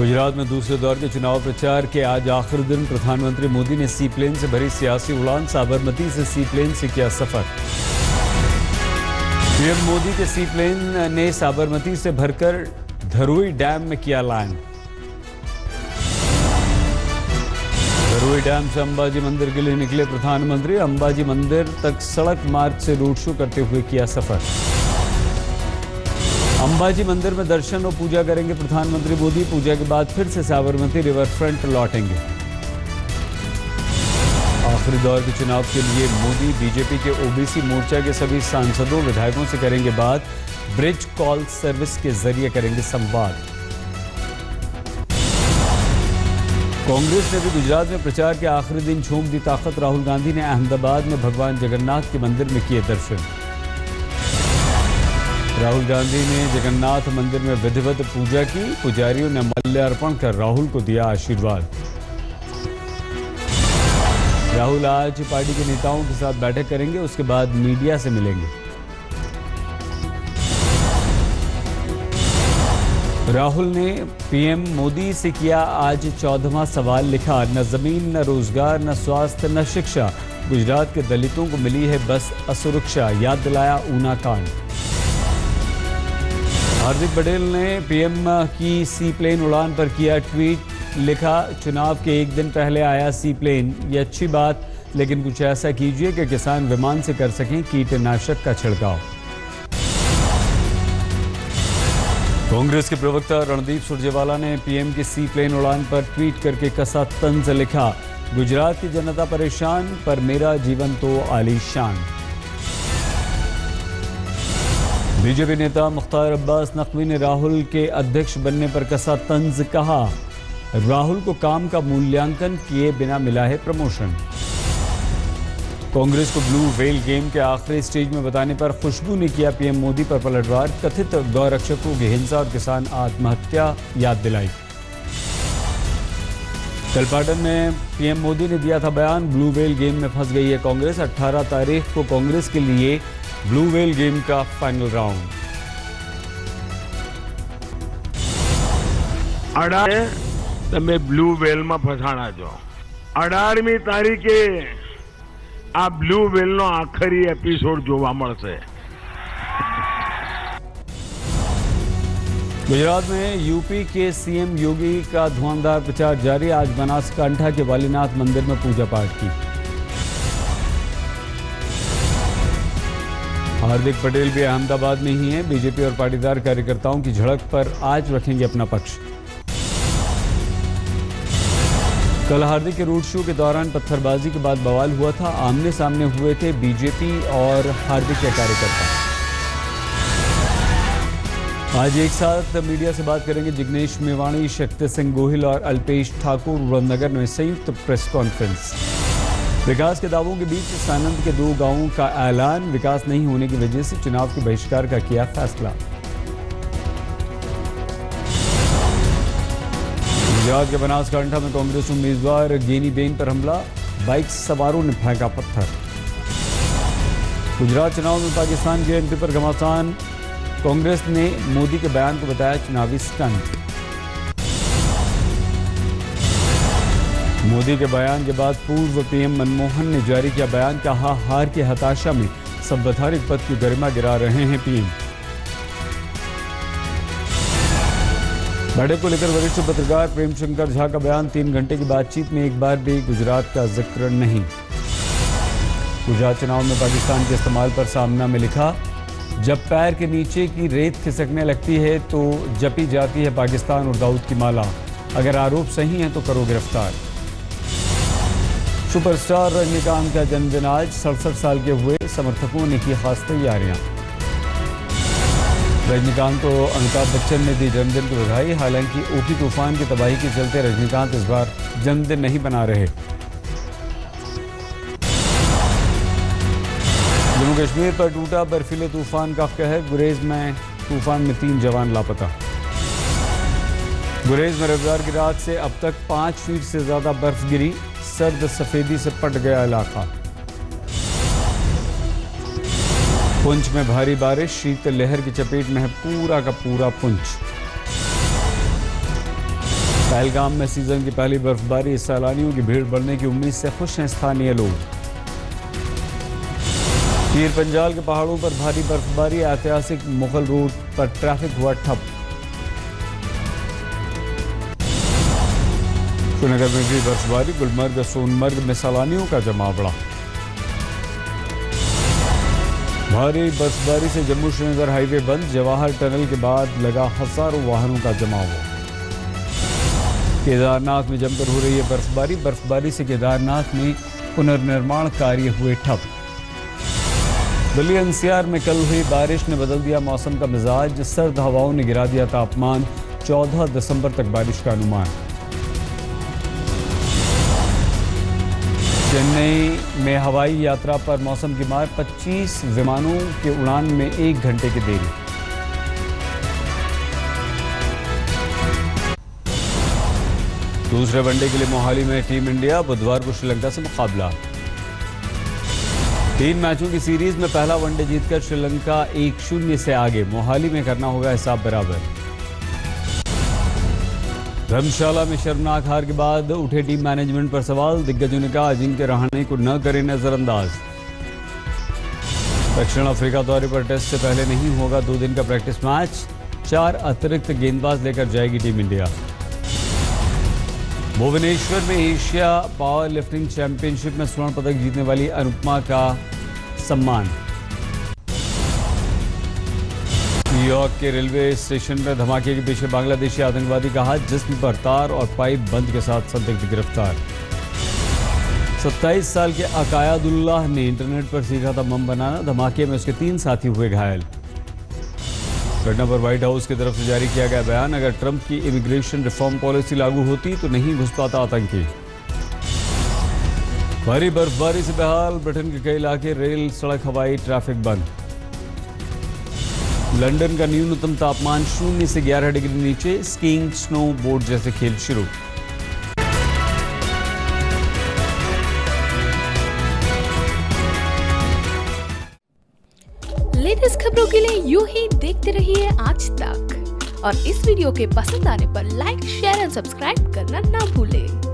गुजरात में दूसरे दौर के चुनाव प्रचार के आज आखिरी दिन प्रधानमंत्री मोदी ने सी प्लेन से भरी सियासी उड़ान साबरमती से सी प्लेन से किया सफर। पीएम मोदी के सी प्लेन ने साबरमती से भरकर धरोई डैम में किया लैंड। धरोई डैम से अंबाजी मंदिर के लिए निकले प्रधानमंत्री। अंबाजी मंदिर तक सड़क मार्ग से रोड शो करते हुए किया सफर। अंबाजी मंदिर में दर्शन और पूजा करेंगे प्रधानमंत्री मोदी। पूजा के बाद फिर से साबरमती रिवर फ्रंट लौटेंगे। आखिरी दौर के चुनाव के लिए मोदी बीजेपी के ओबीसी मोर्चा के सभी सांसदों विधायकों से करेंगे बात। ब्रिज कॉल सर्विस के जरिए करेंगे संवाद। कांग्रेस ने भी गुजरात में प्रचार के आखिरी दिन झोंक दी ताकत। राहुल गांधी ने अहमदाबाद में भगवान जगन्नाथ के मंदिर में किए दर्शन। राहुल गांधी ने जगन्नाथ मंदिर में विधिवत पूजा की। पुजारियों ने माल्यार्पण कर राहुल को दिया आशीर्वाद। राहुल आज पार्टी के नेताओं के साथ बैठक करेंगे, उसके बाद मीडिया से मिलेंगे। राहुल ने पीएम मोदी से किया आज 14वां सवाल। लिखा, न जमीन, न रोजगार, न स्वास्थ्य, न शिक्षा, गुजरात के दलितों को मिली है बस असुरक्षा, याद दिलाया ऊना कांड। हार्दिक पटेल ने पीएम की सी प्लेन उड़ान पर किया ट्वीट। लिखा, चुनाव के एक दिन पहले आया सी प्लेन, ये अच्छी बात, लेकिन कुछ ऐसा कीजिए कि किसान विमान से कर सकें कीटनाशक का छिड़काव। कांग्रेस के प्रवक्ता रणदीप सुरजेवाला ने पीएम की सी प्लेन उड़ान पर ट्वीट करके कसा तंज। लिखा, गुजरात की जनता परेशान पर मेरा जीवन तो आलीशान। बीजेपी नेता मुख्तार अब्बास नकवी ने राहुल के अध्यक्ष बनने पर कसा तंज। कहा, राहुल को काम का मूल्यांकन किए बिना मिला है प्रमोशन। कांग्रेस को ब्लू व्हेल गेम के आखिरी स्टेज में बताने पर खुशबू ने किया पीएम मोदी पर पलटवार। कथित गौरक्षकों की हिंसा और किसान आत्महत्या याद दिलाई। कल पाटन में पीएम मोदी ने दिया था बयान, ब्लू व्हेल गेम में फंस गई है कांग्रेस। 18 तारीख को कांग्रेस के लिए ब्लू व्हेल गेम का फाइनल राउंड। તમે બ્લુ વેલમાં ફસાણા છો। 18મી તારીખે આ બ્લુ વેલનો આખરી એપિસોડ જોવા મળશે। गुजरात में यूपी के सीएम योगी का धुआंधार प्रचार जारी। आज बनासकांठा के वालीनाथ मंदिर में पूजा पाठ की। हार्दिक पटेल भी अहमदाबाद में ही हैं। बीजेपी और पाटीदार कार्यकर्ताओं की झड़प पर आज रखेंगे अपना पक्ष। कल हार्दिक के रोड शो के दौरान पत्थरबाजी के बाद बवाल हुआ था। आमने सामने हुए थे बीजेपी और हार्दिक के कार्यकर्ता। आज एक साथ मीडिया से बात करेंगे जिग्नेश मेवाणी, शक्ति सिंह गोहिल और अल्पेश ठाकुर। वडनगर में संयुक्त प्रेस कॉन्फ्रेंस। विकास के दावों के बीच सानंद के 2 गांवों का ऐलान। विकास नहीं होने की वजह से चुनाव के बहिष्कार का किया फैसला। गुजरात के बनासकांठा में कांग्रेस उम्मीदवार गेनी बेन पर हमला। बाइक सवारों ने फेंका पत्थर। गुजरात चुनाव में पाकिस्तान के एंट्री पर घमासान। कांग्रेस ने मोदी के बयान को बताया चुनावी स्टंट। मोदी के बयान के बाद पूर्व पीएम मनमोहन ने जारी किया बयान। कहा, हार की हताशा में संवैधानिक पद की गरिमा गिरा रहे हैं पीएम। बैठक को लेकर वरिष्ठ पत्रकार प्रेम शंकर झा का बयान। 3 घंटे की बातचीत में एक बार भी गुजरात का जिक्र नहीं। गुजरात चुनाव में पाकिस्तान के इस्तेमाल पर सामना में लिखा, जब पैर के नीचे की रेत खिसकने लगती है तो जपी जाती है पाकिस्तान और दाऊद की माला। अगर आरोप सही है तो करो गिरफ्तार। सुपरस्टार रजनीकांत का जन्मदिन आज। 67 साल के हुए। समर्थकों ने की खास तैयारियां। रजनीकांत को अमिताभ बच्चन ने दी जन्मदिन की बधाई। हालांकि ओखी तूफान की तबाही के चलते रजनीकांत इस बार जन्मदिन नहीं मना रहे। जम्मू कश्मीर पर टूटा बर्फीले तूफान का कहर। गुरेज में तूफान में 3 जवान लापता। गुरेज में रविवार की रात से अब तक 5 फीट से ज्यादा बर्फ गिरी। सर्द सफेदी से पट गया इलाका। पुंछ में भारी बारिश। शीतलहर की चपेट में है पूरा का पूरा पुंछ। पहलगाम में सीजन की पहली बर्फबारी, सैलानियों की भीड़ बढ़ने की उम्मीद से खुश हैं स्थानीय लोग। पीर पंजाल के पहाड़ों पर भारी बर्फबारी, ऐतिहासिक मुगल रूट पर ट्रैफिक हुआ ठप। श्रीनगर में भी बर्फबारी, गुलमर्ग सोनमर्ग में सैलानियों का जमाव बढ़ा। भारी बर्फबारी से जम्मू श्रीनगर हाईवे बंद, जवाहर टनल के बाद लगा हजारों वाहनों का जमाव। केदारनाथ में जमकर हो रही है बर्फबारी, बर्फबारी से केदारनाथ में पुनर्निर्माण कार्य हुए ठप। दिल्ली एनसीआर में कल हुई बारिश ने बदल दिया मौसम का मिजाज, सर्द हवाओं ने गिरा दिया तापमान, 14 दिसंबर तक बारिश का अनुमान। चेन्नई में हवाई यात्रा पर मौसम की मार, 25 विमानों के उड़ान में 1 घंटे की देरी। दूसरे वनडे के लिए मोहाली में टीम इंडिया, बुधवार को श्रीलंका से मुकाबला। 3 मैचों की सीरीज में पहला वनडे जीतकर श्रीलंका 1-0 से आगे, मोहाली में करना होगा हिसाब बराबर। धर्मशाला में शर्मनाक हार के बाद उठे टीम मैनेजमेंट पर सवाल, दिग्गजों ने कहा अजिंक्य रहाणे को न करें नजरअंदाज। दक्षिण अफ्रीका दौरे पर टेस्ट से पहले नहीं होगा 2 दिन का प्रैक्टिस मैच, 4 अतिरिक्त गेंदबाज लेकर जाएगी टीम इंडिया। भुवनेश्वर में एशिया पावर लिफ्टिंग चैंपियनशिप में स्वर्ण पदक जीतने वाली अनुपमा का सम्मान। न्यूयॉर्क के रेलवे स्टेशन में धमाके के पीछे बांग्लादेशी आतंकवादी का हाथ, जिस्म पर तार और पाइप बंद के साथ संदिग्ध गिरफ्तार। 27 साल के अकायदुल्लाह ने इंटरनेट पर सीखा था बम बनाना, धमाके में उसके 3 साथी हुए घायल। घटना पर व्हाइट हाउस की तरफ से जारी किया गया बयान, अगर ट्रंप की इमिग्रेशन रिफॉर्म पॉलिसी लागू होती तो नहीं घुस पाता आतंकी। भारी बर्फबारी से बेहाल ब्रिटेन के कई इलाके, रेल सड़क हवाई ट्रैफिक बंद। लंदन का न्यूनतम तापमान 0 से 11 डिग्री नीचे, स्कीइंग स्नो बोर्ड जैसे खेल शुरू। लेटेस्ट खबरों के लिए यूं ही देखते रहिए आज तक, और इस वीडियो के पसंद आने पर लाइक, शेयर एंड सब्सक्राइब करना ना भूलें।